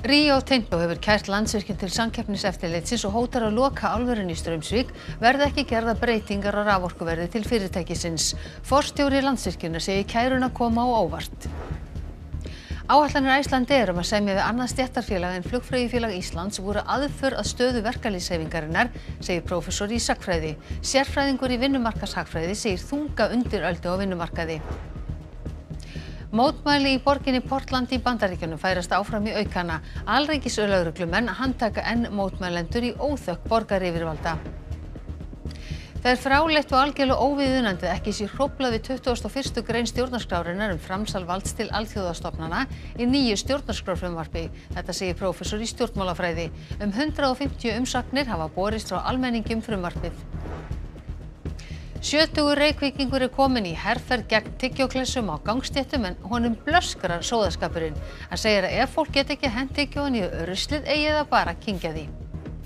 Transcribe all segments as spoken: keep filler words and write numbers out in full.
Rio Tinto hefur kært Landsvirkjun til Samkeppniseftirlitsins og hótar að loka álverinu í Straumsvík verði ekki gerðar breytingar á raforkuverði til fyrirtækisins. Forstjóri Landsvirkjunar segir kæruna koma á óvart. Áætlanir Icelandair um að semja við annað stéttarfélag en Flugfreyjufélag Íslands voru aðför að stöðu verkalýðshreyfingarinnar, segir prófessor í sagnfræði. Sérfræðingur í vinnumarkaðshagfræði segir þunga undiröldu á vinnumarkaði. Mótmæli í borginni Portland í Bandaríkjunum færast áfram í aukana. Alríkislögreglumenn handtaka enn mótmælendur í óþökk borgaryfirvalda. Það er fráleitt og algjörlega óviðunandi að ekki sé hróflað við tuttugasta og fyrstu grein stjórnarskrárinnar um framsal valds til alþjóðastofnana í nýju stjórnarskrárfrumvarpi. Þetta segir prófessor í stjórnmálafræði. Um hundrað og fimmtíu umsagnir hafa borist frá almenningi um frumvarpið. Sjötugur Reykvíkingur er kominn í herferð gegn tyggjóklessum á gangstéttum en honum blöskrar sóðaskapurinn. Hann segir að ef fólk get ekki hent tyggjóin í ruslið eigi það bara að kyngja því.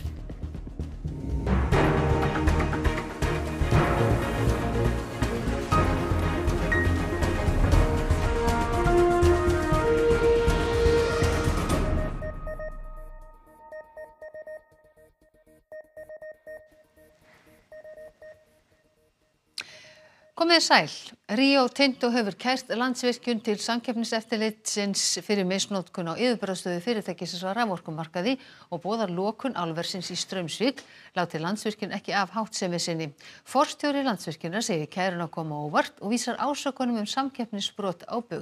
Komið sæl. Rio Tinto hefur kært Landsvirkjun til Samkeppniseftirlitsins fyrir misnotkun á yfirburðastöðu fyrirtækisins á raforkumarkaði og boðar lokun álversins í Straumsvík, láti Landsvirkjun ekki af háttsemi sinni. Forstjóri Landsvirkjunar segir kæruna koma á óvart og vísar ásökunum um samkeppnisbrot á bug.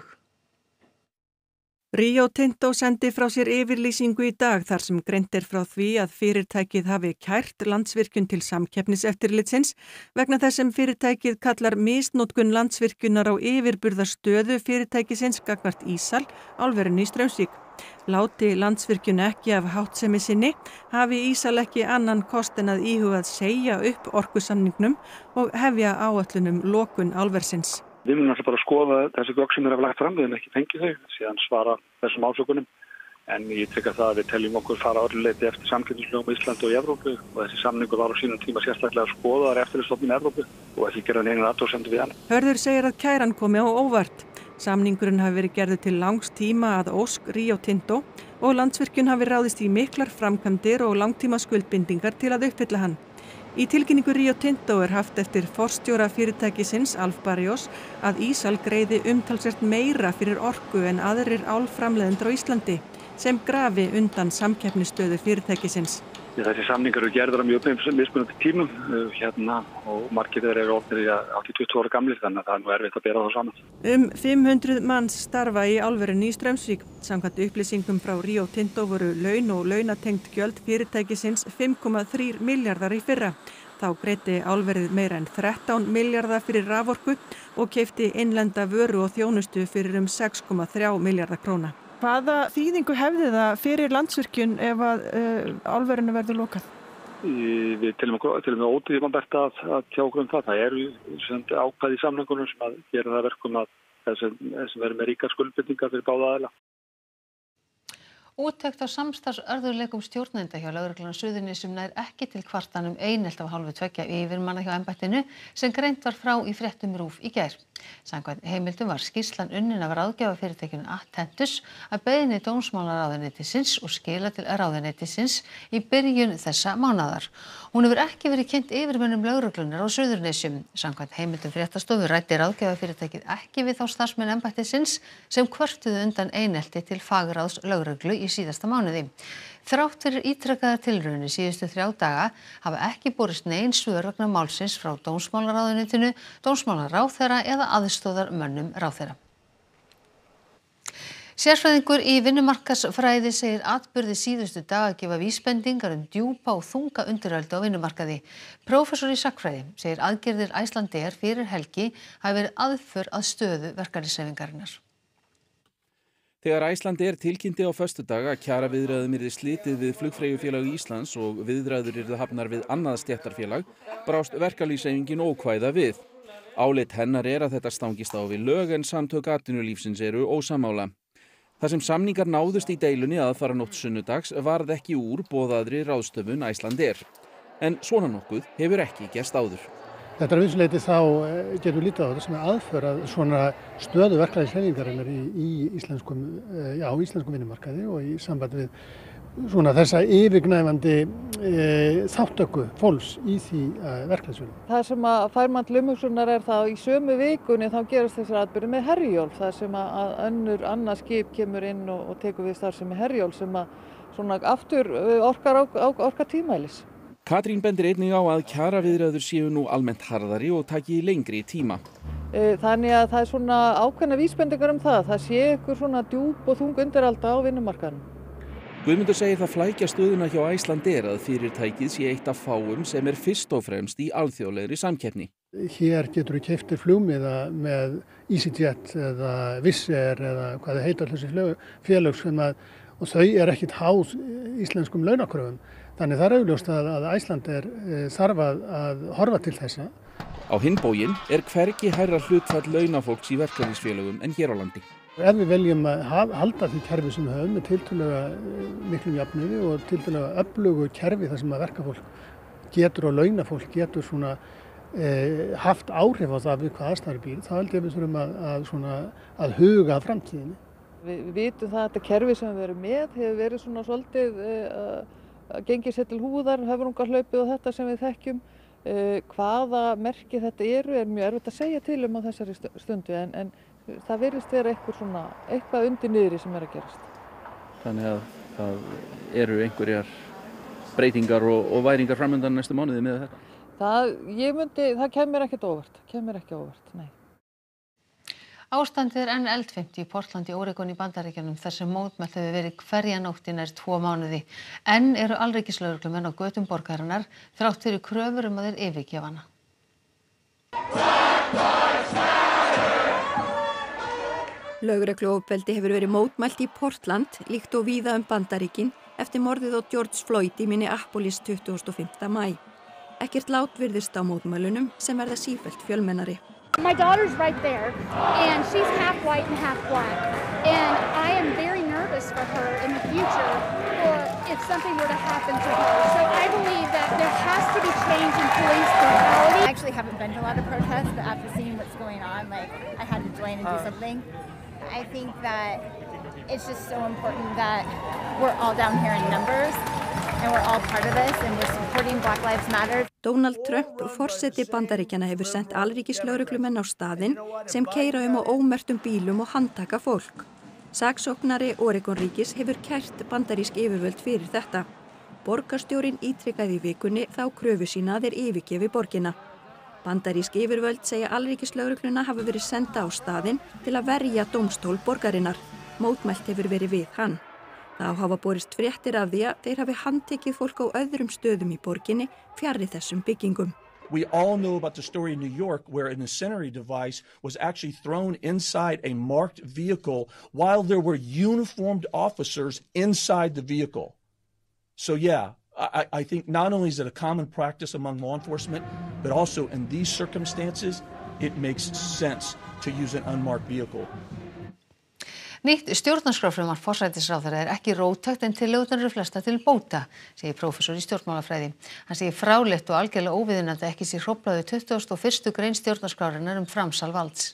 Rio Tinto sendi frá sér yfirlýsingu í dag þar sem greint er frá því að fyrirtækið hafi kært Landsvirkjun til Samkeppniseftirlitsins vegna þess sem fyrirtækið kallar misnotkun Landsvirkjunar á yfirburðastöðu fyrirtækisins gagnvart Ísal, álverinu í Straumsvík. Láti Landsvirkjun ekki af háttsemi sinni hafi Ísal ekki annan kost en að íhuga að segja upp orkusamningnum og hefja áætlun um lokun álversins. Við munum alltaf bara að skoða þessi gögn sem er að lagt fram, við hefum ekki fengið þau, síðan svara þessum ásökunum. En ég trygg að það að við teljum okkur fara öllu leyti eftir samkeppnislögum í Íslandi og í Evrópu og þessi samningur var á sínum tíma sérstaklega skoðaðar eftirlitsstofnun Evrópu og ekki gera neinar athugasemdir við hann. Hörður segir að kæran komi á óvart. Samningurinn hafi verið gerður til langs tíma að ósk Rio Tinto og Landsvirkjun hafi ráðist í miklar framkvæmdir og langtíma skuldbindingar til að uppfylla hann. Í tilkynningu Rio Tinto er haft eftir forstjóra fyrirtækisins Alf Barrios að Ísal greiði umtalsvert meira fyrir orku en aðrir álframleiðendur á Íslandi sem grafi undan samkeppnisstöðu fyrirtækisins. Þessi samningar eru gerðir á mjög mismunandi tímum hérna, og margir þeirra eru orðnir í áttatíu til tuttugu ára gamlir þannig að það er nú erfitt að bera þá saman. Um fimm hundruð manns starfa í álverinu í Straumsvík. Samkvæmt upplýsingum frá Rio Tinto voru laun og launatengt gjöld fyrirtækisins fimm komma þrír milljarðar í fyrra. Þá greiddi álverið meira en þrettán milljarða fyrir raforku og keypti innlenda vöru og þjónustu fyrir um sex komma þrjá milljarða króna. Hvaða þýðingu hefði það fyrir Landsvirkjun ef að uh, álverinu verður lokað? Við teljum okkur ótímabært að, að tjá okkur um það. Það eru ákvæði í samningunum sem að gera það verkum að þessum verður með ríkar skuldbindingar fyrir báða aðila. Úttekt á samstarfsörðugleikum stjórnenda hjá lögreglunni á Suðurnesjum nær ekki til kvartana um einelti af hálfu tveggja yfirmanna hjá embættinu sem greint var frá í fréttum RÚV í gær. Samkvæmt heimildum var skýrslan unnin af ráðgjafafyrirtækinu Attentus að beiðni dómsmálaráðuneytisins og skila til ráðuneytisins í byrjun þessa mánaðar. Hún hefur ekki verið kynnt yfirmönnum lögreglunnar á Suðurnesjum. Samkvæmt heimildum fréttastofu ræddi ráðgjafafyrirtækið ekki við þá starfsmenn embættisins sem kvörtuðu undan einelti til fagráðs lögreglu í síðasta mánuði. Þrátt fyrir ítrekaðar tilraunir síðustu þrjá daga hafa ekki borist nein svör vegna málsins frá dómsmálaráðuneytinu, dómsmálaráðherra eða aðstoðarmönnum ráðherra. Sérfræðingur í vinnumarkaðsfræði segir atburði síðustu daga gefa vísbendingar um djúpa og þunga undiröldu á vinnumarkaði. Prófessor í sagnfræði segir aðgerðir Icelandair fyrir helgi hafi verið aðför að stöðu verkalýðshreyfingarinnar. Þegar Icelandair tilkynnti á föstudag að kjaraviðræðum yrði slitið við Flugfreyjufélag Íslands og viðræður yrðu hafnar við annað stéttarfélag, brást verkalýðshreyfingin ókvæða við. Álit hennar er að þetta stangist á við lög en samtök atvinnulífsins eru ósammála. Það sem samningar náðust í deilunni aðfaranótt sunnudags varð ekki úr boðaðri ráðstöfun Icelandair. En svona nokkuð hefur ekki gerst áður. Þetta er að vissu leyti þá getur lítið á þetta sem er aðför að svona stöðu verkalýðshreyfingarinnar í, í íslenskum, já, íslenskum vinnumarkaði og í sambandi við svona þessa yfirgnæfandi e, þáttöku fólks í því e, verkalýðsvinnu. Það sem að fær mann til umhugsunar er það í sömu vikunni þá gerast þessar atburðir með Herjólf, það sem að önnur annað skip kemur inn og, og tekur við starfsemi Herjólf sem að svona aftur orkar, orkar tímælis. Katrín bendir einnig á að kjaraviðræður séu nú almennt harðari og taki lengri tíma. Þannig að það er svona ákveðna vísbendingar um það, það sé ykkur svona djúp og þung undiralda á vinnumarkaðnum. Guðmundur segir það flækja stöðuna hjá Icelandair að fyrirtækið sé eitt af fáum sem er fyrst og fremst í alþjóðlegri samkeppni. Hér getur við keyptir flugmiða með EasyJet eða Wizz Air eða hvað það heitar þessi félög sem að, og þau er ekkit háð íslenskum launakröfum. Þannig það er augljóst að, að Icelandair þarf að, að horfa til þessa. Á hinn bóginn er hvergi hærra hlutfall launafólks í verkalýðsfélögum en hér á landi. Ef við veljum að halda því kerfi sem við höfum með tiltölulega miklum jöfnuði og tiltölulega öflugu kerfi þar sem að verkafólk getur og launafólk getur svona, e, haft áhrif á það við hvað aðstæður býr, þá held ég að við þurfum að, að, svona, að huga að framtíðinni. Við, við vitum það að þetta kerfi sem við erum með hefur verið svona svolítið uh, að gengið sér til húðar, höfrungarhlaupið og þetta sem við þekkjum. Uh, hvaða merki þetta eru er mjög erfitt að segja til um á þessari stundu en, en það virðist vera eitthvað, svona, eitthvað undir niðri sem er að gerast. Þannig að það eru einhverjar breytingar og, og væringar framöndan næstu mánuði með þetta? Það, ég myndi, það kemur ekkert óvart, kemur ekki óvart, nei. Ástandið er enn eldfimt í Portland í Oregon í Bandaríkjunum þar sem mótmælt hefur verið hverja nótt í nær tvo mánuði. Enn eru alríkislögreglumenn á götum borgarinnar þrátt fyrir kröfur um að þeir yfirgefa hana. Lögregluofbeldi hefur verið mótmælt í Portland líkt og víða um Bandaríkin eftir morðið á George Floyd í Minneapolis tuttugasta og fimmta maí. Ekkert lát virðist á mótmælunum sem verða sífellt fjölmennari. My daughter's right there, and she's half white and half black, and I am very nervous for her in the future, or if something were to happen to her. So I believe that there has to be change in police brutality. I actually haven't been to a lot of protests, but after seeing what's going on, like, I had to join and do something. I think that it's just so important that we're all down here in numbers, and we're all part of this, and we're supporting Black Lives Matter. Donald Trump, forseti Bandaríkjanna, hefur sent alríkislögreglumenn á staðinn sem keyra um á ómerktum bílum og handtaka fólk. Saksóknari Oregon ríkis hefur kært bandarísk yfirvöld fyrir þetta. Borgarstjórinn ítrekaði í vikunni þá kröfu sína að þeir yfirgefi borgina. Bandarísk yfirvöld segja alríkislögregluna hafa verið senda á staðinn til að verja dómstól borgarinnar. Mótmælt hefur verið við hann. Þá hafa borist fréttir af því að þeir hafi handtekið fólk á öðrum stöðum í borginni fjarri þessum byggingum. We all know about the story in New York where an incendiary device was actually thrown inside a marked vehicle while there were uniformed officers inside the vehicle. So yeah, I, I think not only is it a common practice among law enforcement, but also in these circumstances, it makes sense to use an unmarked vehicle. Nýtt stjórnarskrárfrumvarp forsætisráðherra er ekki róttækt en tillögurnar eru flestar til bóta, segir prófessor í stjórnmálafræði. Hann segir fráleitt og algjörlega óviðunandi að ekki sé hróflað við tuttugasta og fyrstu grein stjórnarskrárinnar um framsal valds.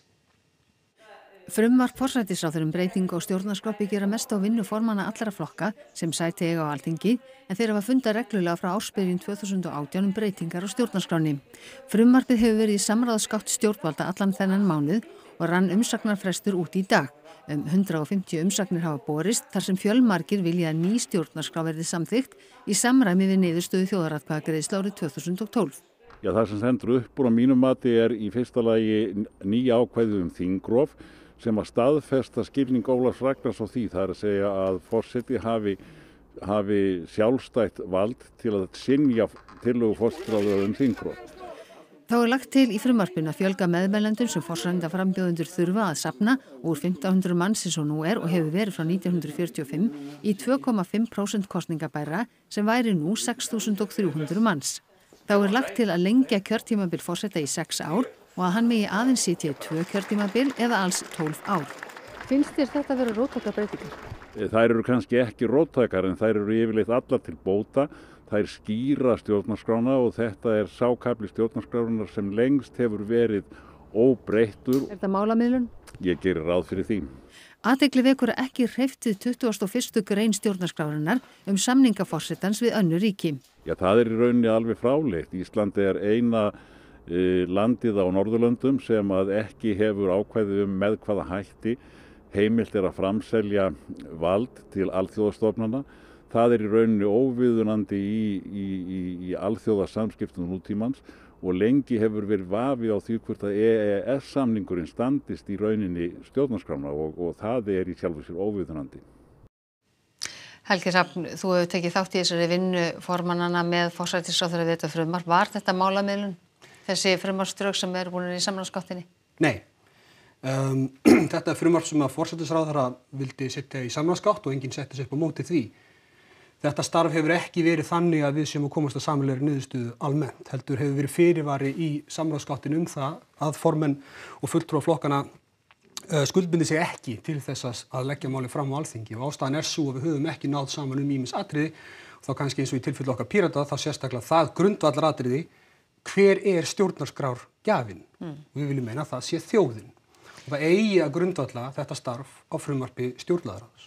Frumvarp forsætisráðherra um breytingu á stjórnarskrá byggir að mest á vinnu formanna allra flokka sem sæti eiga á Alþingi, en þeir hafa fundað reglulega frá ársbyrjun tvö þúsund og átján um breytingar á stjórnarskránni. Frumvarpið hefur verið í samráðsgátt stjórnvalda allan þennan mánuð og rann umsagnarfrestur út í dag. Um hundrað og fimmtíu umsagnir hafa borist þar sem fjölmargir vilja að ný stjórnarskrá verði samþykkt í samræmi við niðurstöðu þjóðaratkvæðagreiðslu árið tvö þúsund og tólf. Já, það sem stendur upp úr á mínum mati er í fyrsta lagi ný ákvæði um þingrof sem að staðfesta skilning Ólafs Ragnars á því, það er að segja að forseti hafi, hafi sjálfstætt vald til að synja tillögu forsætisráðherra um þingrof. Þá er lagt til í frumvarpinu að fjölga meðmælendum sem forsætisframbjóðendur þurfa að safna úr fimmtán hundruð manns eins og nú er og hefur verið frá nítján hundruð fjörutíu og fimm í tvö komma fimm prósent kosningabæra sem væri nú sex þúsund þrjú hundruð manns. Þá er lagt til að lengja kjörtímabil forseta í sex ár og að hann megi aðeins sitja í tvö kjörtímabil eða alls tólf ár. Finnst þér þetta vera róttækar breytingar? Þær eru kannski ekki róttækar en þær eru yfirleitt allar til bóta. þær skýra stjórnarskrána og þetta er sá kafli stjórnarskrárinnar sem lengst hefur verið óbreyttur. Er þetta málamiðlun? Ég gerir ráð fyrir því. Athygli vekur að ekki hreyft við tuttugasta og fyrstu grein stjórnarskrárinnar um samninga forsetans við önnur ríki. Já, það er í rauninni alveg fráleitt. Ísland er eina e, landið á Norðurlöndum sem að ekki hefur ákvæði um með hvaða hætti heimilt er að framselja vald til alþjóðastofnana. Það er í rauninni óviðunandi í, í, í, í alþjóðasamskiptum nútímans og lengi hefur verið vafi á því hvort að E E S-samningurinn standist í rauninni stjórnarskrána og, og það er í sjálfu sér óviðunandi. Helgi Hrafn, þú hefur tekið þátt í þessari vinnu formannana með forsætisráðherra við þetta frumvarp. Var þetta málamiðlun, þessi frumvarpsdrög sem er búin í samráðsgáttinni? Nei. Um, þetta er frumvarp sem að forsætisráðherra vildi setja í samráðsgátt og enginn setti sig upp á móti því. Þetta starf hefur ekki verið þannig að við séum að komast að sameiginlegri niðurstöðu almennt. Heldur hefur verið fyrirvari í samráðsgáttinu um það að formenn og fulltrúar flokkana uh, skuldbindi sig ekki til þess að leggja máli fram á Alþingi og ástæðan er sú að við höfum ekki náð saman um ýmis atriði og þá kannski eins og í tilfelli okkar Pírata þá sérstaklega það grundvallar atriði hver er stjórnarskrárgjafinn mm. og við viljum meina að það sé þjóðin og það eigi að grundvalla þetta starf á frumvarpi stjórnlagaráðs.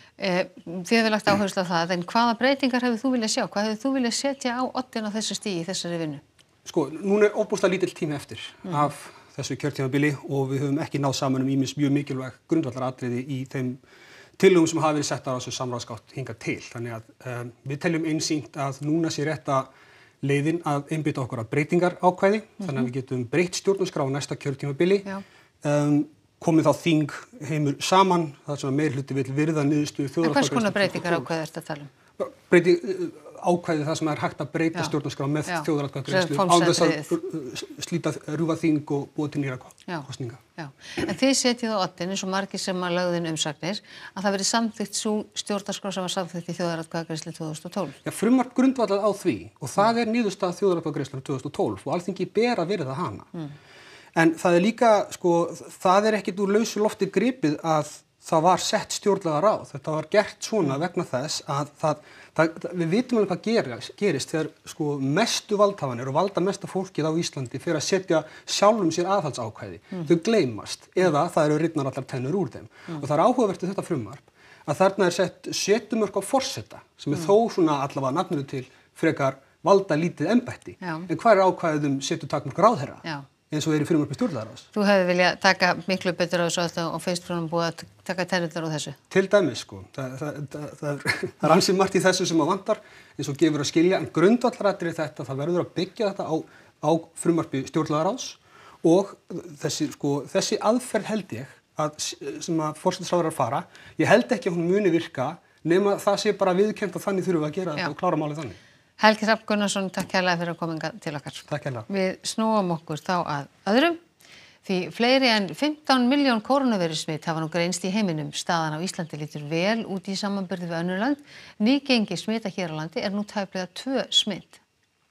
Þið hefur lagt áherslu á það, en hvaða breytingar hefur þú viljað sjá? Hvað hefur þú viljað setja á oddinn á þessu stigi í þessari vinnu? Sko, núna er óbúslega lítill tími eftir mm. af þessu kjörtímabili og við höfum ekki náð saman um ýmis mjög mikilvæg grundvallaratriði í þeim tillögum sem hafa verið settar á þessu samráðsgátt hingað til. Þannig að um, við teljum einsýnt að núna sé rétta leiðin að einbeita okkur að breytingar ákvæði, mm-hmm. þannig að við getum breytt stjórnarskrá á næsta kjörtímabili. Um, komið þá þing heimur saman, það sem að meirihluti vill virða niðurstöðu þjóðaratkvæðagreiðslu. En hvers konar breytingar ákvæði ertu að tala um? Breyti, ákvæði það sem er hægt að breyta stjórnarskrá með þjóðaratkvæðagreiðslu án þess að slíta rjúfa þing og búa til nýra kosninga. Já. En þið setjið á oddinn eins og margir sem að lögðu inn umsagnir að það verið samþykkt sú stjórnarskrá sem var samþykkt í þjóðaratkvæðagreiðslu tvö þúsund og tólf. Já, frumvarp grundvallað á því og það er niðurstaða þjóðaratkvæðagreiðslunnar tvö þúsund og tólf og Alþingi ber að virða hana. Mm. En það er líka, sko, það er ekkit úr lausu lofti gripið að það var sett stjórnlagaráð. Þetta var gert svona vegna þess að það, það, við vitum alveg hvað gerist, gerist þegar sko, mestu valdhafanir og valda mesta fólkið á Íslandi fyrir að setja sjálfum sér aðhaldsákvæði. Mm. Þau gleymast eða það eru rifnar allar tennur úr þeim. Mm. Og það er áhugavert við þetta frumvarp að þarna er sett setjumörk á forseta sem er mm. þó svona allavega nafninu til frekar valda lítið embætti. Já. En hvað er ákvæðið um setjutakmörk ráðherra? Já. Eins og er í frumvarpi stjórnlagaráðs. Þú hefði viljað taka miklu betur á þessu og finnst frá búið að taka tennurnar á þessu? Til dæmis, sko. Það, það, það, það, er, það er ansið margt í þessu sem að vantar eins og gefur að skilja, en grundvallaratriði þetta, það verður að byggja þetta á, á frumvarpi stjórnlagaráðs og þessi, sko, þessi aðferð held ég að, sem að forsætisráðherrar fara, ég held ekki að hún muni virka nema það sé bara viðurkennt að þannig þurfum við að gera þetta og klára málið þannig. Helgi Hrafn Gunnarsson, takk hérlega fyrir að koma til okkar. Takk hérlega. Við snúum okkur þá að öðrum. Því fleiri en fimmtán milljón kórónuveirusmit hafa nú greinst í heiminum. Staðan á Íslandi lítur vel út í samanburði við önnur lönd. Nýgengi smita hér á landi er nú tæplega tvö smit.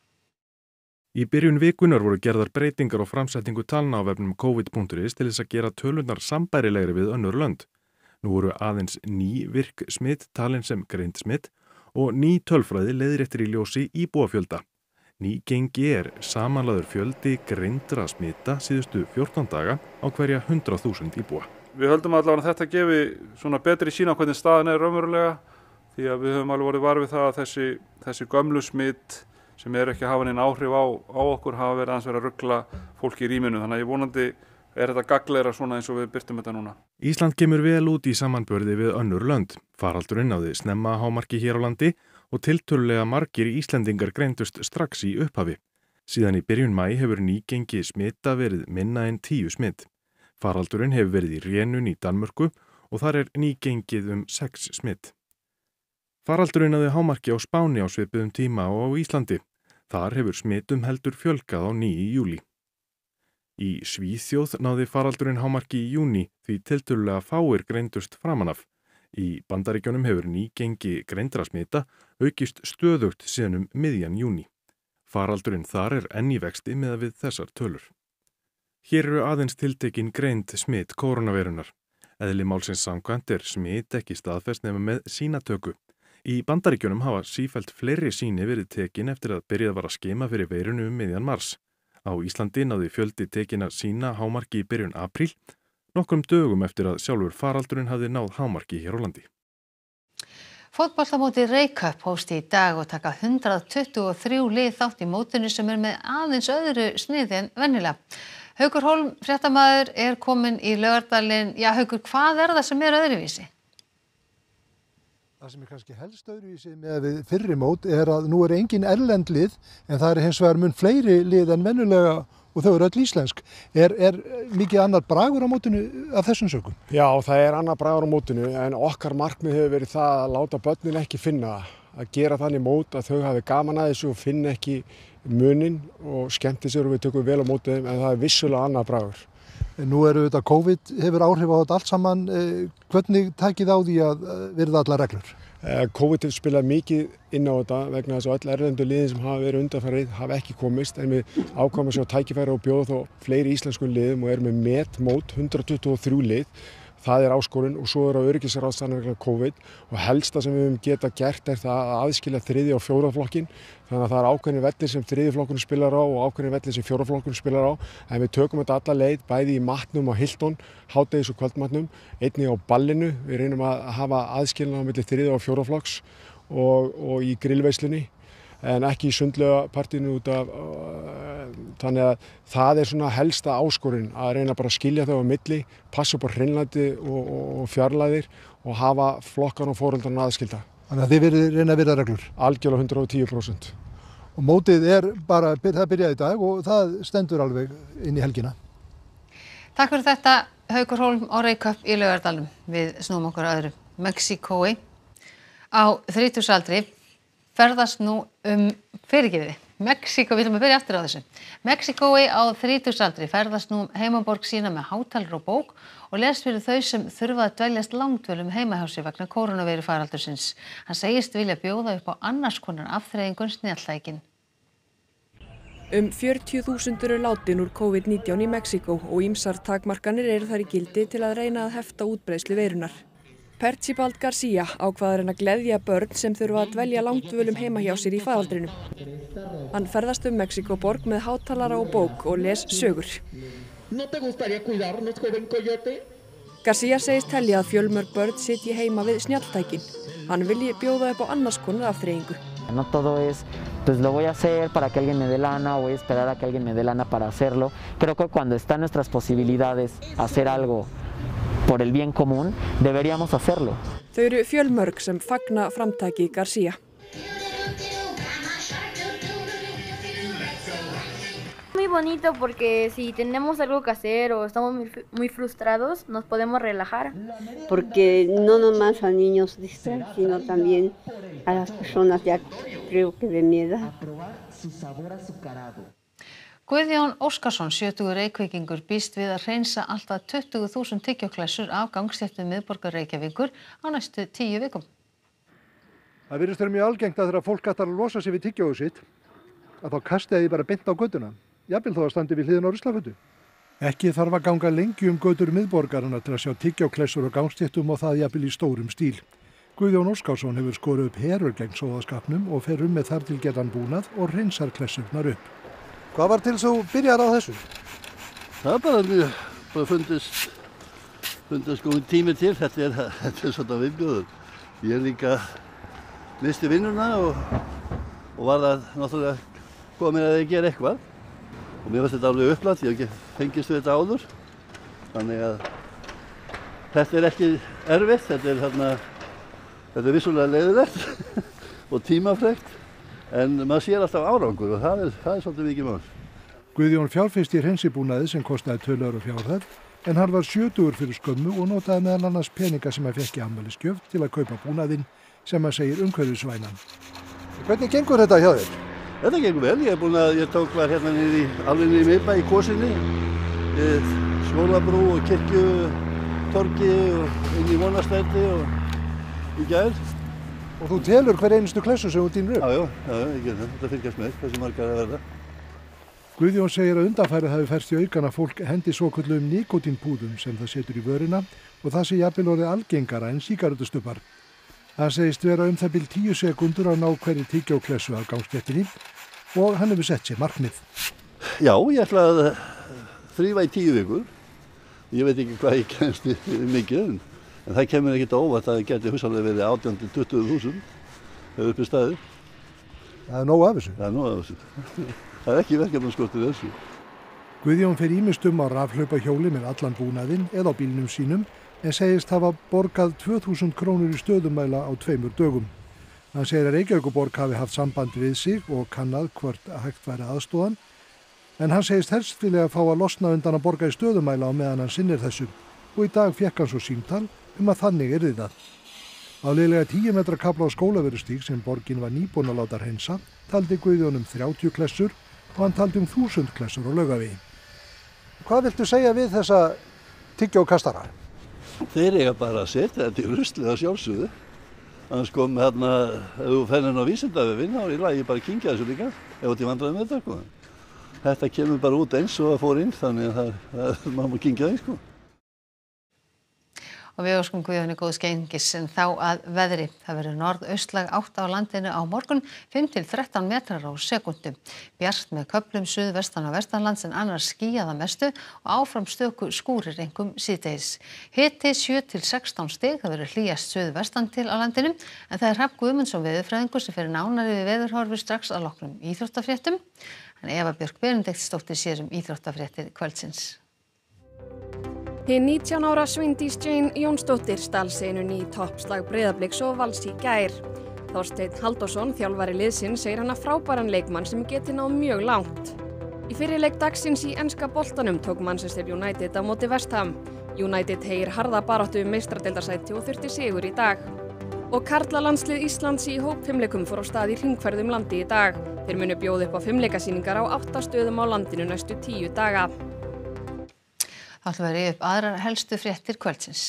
Í byrjun vikunar voru gerðar breytingar á framsetningu talna á vefnum covid punktur is til þess að gera tölurnar sambærilegri við önnur lönd. Nú voru aðeins ný virk smit talin sem greind smit og ný tölfræði leiðir eftir í ljósi íbúafjölda. Ný gengi er samanlagður fjöldi greindra smita síðustu fjórtán daga á hverja hundrað þúsund íbúa. Við höldum allavega að þetta gefi svona betri sýn á hvernig staðan er raunverulega því að við höfum alveg vorið var við það að þessi, þessi gömlu smit sem er ekki að hafa neinn áhrif á, á okkur hafa verið aðeins verið að ruggla fólki í rýminu. Þannig að ég vonandi er þetta gagnlegra svona eins og við birtum þetta núna. Ísland kemur vel út í samanburði við önnur lönd. Faraldurinn náði snemma hámarki hér á landi og tiltölulega margir Íslendingar greindust strax í upphafi. Síðan í byrjun maí hefur nýgengi smita verið minna en tíu smit. Faraldurinn hefur verið í rénun í Danmörku og þar er nýgengið um sex smit. Faraldurinn náði hámarki á Spáni á svipuðum tíma og á Íslandi. Þar hefur smitum heldur fjölgað á ný í júlí. Í Svíþjóð náði faraldurinn hámarki í júní því tiltölulega fáir greindust framan af. Í Bandaríkjunum hefur nýgengi greindra smita aukist stöðugt síðan um miðjan júní. Faraldurinn þar er enn í vexti með við þessar tölur. Hér eru aðeins tiltekin greind smit kórónuveirunar. Eðli málsins samkvæmt er smit ekki staðfest nema með sýnatöku. Í Bandaríkjunum hafa sífellt fleiri sýni verið tekin eftir að byrjað var að skima fyrir veirunu um miðjan mars. Á Íslandi náði fjöldi tekinna sýna hámarki í byrjun apríl, nokkrum dögum eftir að sjálfur faraldurinn hafði náð hámarki hér á landi. Fótboltamótið Reykjavík hófst í dag og taka hundrað tuttugu og þrjú lið þátt í mótinu sem er með aðeins öðru sniði en venjulega. Haukur Hólm, fréttamaður, er kominn í Laugardalinn. Já, Haukur, hvað er það sem er öðruvísi? Það sem er kannski helst öðruvísi með við fyrri mót er að nú er engin erlend lið en það er hins vegar mun fleiri lið en venjulega og þau eru öll íslensk. Er, er mikið annar bragur á mótinu af þessum sökum? Já, það er annar bragur á mótinu en okkar markmið hefur verið það að láta börnin ekki finna það. Að gera þannig mót að þau hafi gaman að þessu og finna ekki munin og skemmti sér og við tökum vel á móti þeim en það er vissulega annar bragur. Nú eru þetta COVID, hefur áhrif á þetta allt saman. Hvernig takið á því að virða allar reglur? COVID hefur spilað mikið inn á þetta vegna þess að öll erlendu liðin sem hafa verið undanfarið hafa ekki komist en við ákváðum að sjá tækifæri og bjóða þó fleiri íslenskum liðum og erum með metmót hundrað tuttugu og þrjú lið. Það er áskorun og svo er á öryggisráðstafana vegna COVID og helsta sem við höfum geta gert er það að aðskilja þriðja og fjórða flokkinn. Þannig að það er ákveðnir vellir sem þriðji flokkurinn spilar á og ákveðnir vellir sem fjórða flokkurinn spilar á. En við tökum þetta alla leið bæði í matnum á Hilton, hádegis og kvöldmatnum, einnig á ballinu. Við reynum að hafa aðskilna á milli þriðja og fjórða flokks og, og í grillveislunni. En ekki í sundlaugapartíinu út af, uh, þannig að það er svona helsta áskorun að reyna bara að skilja þau á milli, passa upp á hreinlæti og, og fjarlæðir og hafa flokkan og foreldrarna aðskilda. Þannig að þið verið, reyna að virða reglur? Algjörlega hundrað og tíu prósent. Og mótið er bara, það byrjaði í dag og það stendur alveg inn í helgina. Takk fyrir þetta, Haukur Hólm á Reykjavík í Laugardalnum. Við snúum okkur öðru. Mexíkói á þrítugsaldri ferðast nú um fyrirgefiði. Mexíkó, við ætlum að byrja aftur á þessu. Mexíkói á þrítugsaldri ferðast nú um heimaborg sína með hátalara og bók og les fyrir þau sem þurfa að dveljast langdvölum heima hjá sér vegna kórónuveiru faraldursins. Hann segist vilja bjóða upp á annars konar afþreyingun snjalltækin. Um fjörutíu þúsund eru látin úr COVID nítján í Mexíkó og ýmsar takmarkanir eru þar í gildi til að reyna að hefta útbreiðslu veirunnar. Percibald Garcia ákvaðar hann að gleðja börn sem þurfa að dvelja langdvölum heima hjá sér í faraldrinum. Hann ferðast um Mexíkóborg með hátalara og bók og les sögur. Garcia segist telja að fjölmörg börn sitji heima við snjalltækin. Hann vilji bjóða upp á annars konar afþreyingu. No todo es, pues lo voy a hacer para que alguien me dé lana o voy a esperar a que alguien me dé lana para hacerlo. Creo que cuando están nuestras posibilidades hacer algo por el bien común, deberíamos hacerlo. Þau eru fjölmörg sem fagna framtaki Garcia. Muy bonito porque si tenemos algo que hacer o estamos muy, muy frustrados, nos podemos relajar. Porque no nomás a niños distraen, sino también a las personas ya creo que de mi edad. Guðjón Óskarsson, sjötugur Reykvíkingur, býst við að hreinsa alltaf tuttugu þúsund tyggjóklessur af gangstéttum miðborgar Reykjavíkur á næstu tíu vikum. Það virðist vera mjög algengt að þegar fólk ætlar að losa sig við tyggjóið sitt, að þá kasti því bara beint á götuna, jafnvel þó að standi við hliðina á ruslafötu. Ekki þarf að ganga lengi um götur miðborgarinnar til að sjá tyggjóklessur og gangstéttum og það jafnvel í stórum stíl. Guðjón Óskarsson hefur skorið upp herur gegn sóðaskapnum og fer um með þar til gerðan búnað og hreinsar klessurnar upp. Hvað var til þú byrjar á þessu? Það er bara mjög, bara fundist, fundist góðin tími til, þetta er, þetta er svona viðbjóður. Ég er líka misti vinnuna og, og var það náttúrulega komið að ég gera eitthvað. Og mér finnst þetta alveg upplætt, ég hef ekki fengist við þetta áður. Þannig að þetta er ekki erfitt, þetta er, þarna, þetta er vissulega leiðilegt og tímafrekt. En maður sér alltaf árangur og það er, það er svolítið mikið mál. Guðjón fjárfesti í hreinsibúnaði sem kostaði tölulegur fjárhæð, en hann var sjötugur fyrir skömmu og notaði meðal annars peninga sem hann fékk í afmælisgjöf til að kaupa búnaðinn sem hann segir umhverfisvænan. Hvernig gengur þetta hjá þér? Þetta gengur vel. Ég er búinn að, ég tók var hérna niður í, alveg niður í miðbæ í Kvosinni, Skólabrú og Kirkjutorgi og inn í Vonarstræti og í gær. Og þú telur hver einustu klessu sem þú dýnur upp? Já, já, já, ég ger það. Þetta fylgjast með, hversu margar að verða. Guðjón segir að undanfærið hafi færst í aukan að fólk hendi svokölluðum nikótínpúðum sem það setur í vörina og það sé jafnvel orðið algengara en sígarettustubbar. Hann segist vera um það bil tíu sekúndur að ná hverri tyggjóklessu af gangstéttinni og hann hefur sett sér markmið. Já, ég ætla að þrífa í tíu vikur. Ég veit ekki hvað ég kemst mikið, en það kemur ekkert á óvart að það geti hugsanlega verið átján til tuttugu þúsund hefur uppi staðið. Það er nóg af þessu? Það er nóg af þessu. Það er ekki verkefnaskortur þessu. Guðjón fer ýmist um á rafhlaupahjóli með allan búnaðinn eða á bílnum sínum en segist hafa borgað tvö þúsund krónur í stöðumæla á tveimur dögum. Hann segir að Reykjavíkurborg hafi haft samband við sig og kannað hvort hægt væri aðstoðan, en hann segist helst vilja að fá að losna undan að borga í stöðumæla á meðan hann sinnir þessu og í dag fékk hann svo símtal um að þannig yrði það. Á liðlega tíu metra kafla á Skólavörðustíg sem borgin var nýbúin að láta hreinsa taldi Guðjón um þrjátíu klessur og hann taldi um þúsund klessur á Laugavegi. Hvað viltu segja við þessa tyggjókastara? Þeir eiga bara að setja þetta í ruslið að sjálfsögðu. Annars kom hérna, ef þú fennir á Vísindavefinn, þá er í lagi bara að kyngja þessu líka, ef þú ert í vandræðum með þetta. Sko. Þetta kemur bara út eins og það fór inn, þannig að það, það, maður má kyngja það. Sko. Og við óskum Guðjóni góðs gengis en þá að veðri. Það verður norðaustlæg átt á landinu á morgun, fimm til þrettán metrar á sekúndu. Bjart með köflum suðvestan og vestanlands en annars skýjað að mestu og áfram stöku skúrir einkum síðdegis. Hiti sjö til sextán stig, það verður hlýjast suðvestan til á landinu en það er Hrafn Guðmundsson veðurfræðingur sem fer nánar yfir veðurhorfur strax að loknum íþróttafréttum. En Eva Björk Benediktsdóttir sér um íþróttafréttir kvöldsins. Hin nítján ára Svindís Jane Jónsdóttir stal senunni í toppslag Breiðabliks og Vals í gær. Þorsteinn Halldórsson, þjálfari liðsins, segir hana frábæran leikmann sem geti náð mjög langt. Í fyrri leik dagsins í enska boltanum tók Manchester United á móti West Ham. United heyr harða baráttu um meistaradeildarsæti og þurfti sigur í dag. Og karlalandslið Íslands í hópfimleikum fór á stað í hringferð um landi í dag. Þeir munu bjóða upp á fimleikasýningar á átta stöðum á landinu næstu tíu daga. Það ætla að vera upp aðrar helstu fréttir kvöldsins.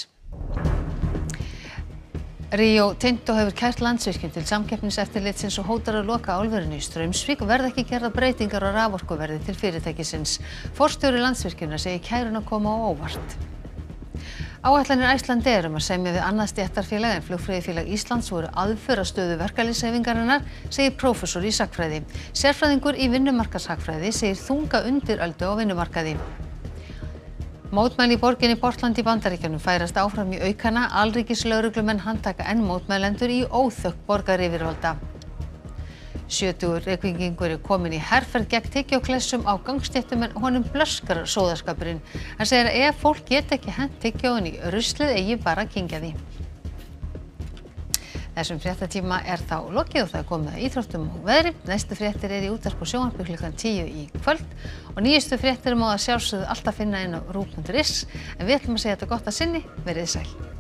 Rio Tinto hefur kært Landsvirkjun til samkeppniseftirlitsins og hótar að loka álverinu í Straumsvík og verða ekki gerðar breytingar á raforkuverði til fyrirtækisins. Forstjóri Landsvirkjunar segir kæruna koma á óvart. Áætlanir Icelandair um að semja við annað stéttarfélag en Flugfreyjufélag Íslands voru aðför að stöðu verkalýðshreyfingarinnar, segir prófessor í sagnfræði. Sérfræðingur í vinnumarkaðshagfræði segir þunga undiröldu á vinnumarkaði. Mótmæli í borginni Portland í Bandaríkjunum færast áfram í aukana, alríkislögreglumenn handtaka enn mótmælendur í óþökk borgaryfirvalda. Sjötugur reykvíkingur er kominn í herferð gegn tyggjóklessum á gangstéttum en honum blöskrar sóðaskapurinn. Hann segir að ef fólk get ekki hent tyggjóin í ruslið eigi bara að kyngja því. Þessum fréttatíma er þá lokið og það er komið að íþróttum og veðri. Næstu fréttir er í útvarpi og sjónvarpi klukkan tíu í kvöld og nýjustu fréttir má að sjálfsögðu alltaf finna inn á ruv punktur is en við ætlum að segja þetta gott að sinni, verið sæl.